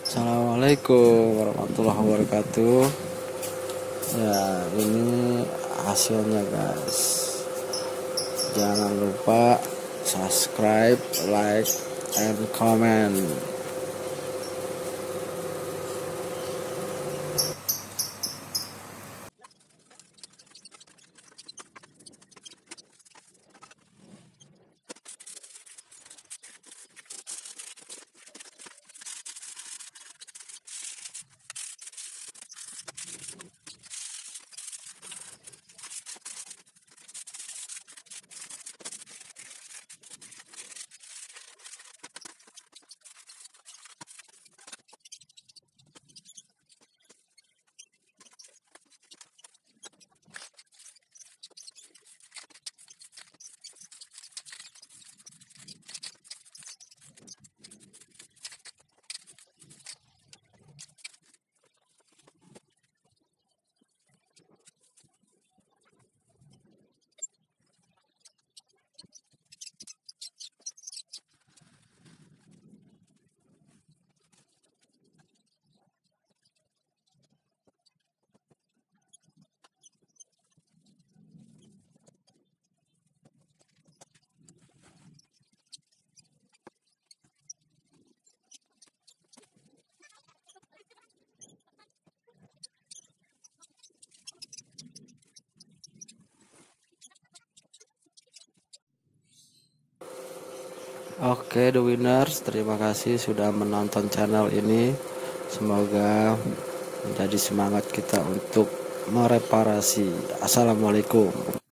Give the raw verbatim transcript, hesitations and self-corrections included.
Assalamualaikum warahmatullahi wabarakatuh. Ya, ini hasilnya guys. Jangan lupa subscribe, like, and comment. Oke, the winners, terima kasih sudah menonton channel ini. Semoga menjadi semangat kita untuk mereparasi. Assalamualaikum.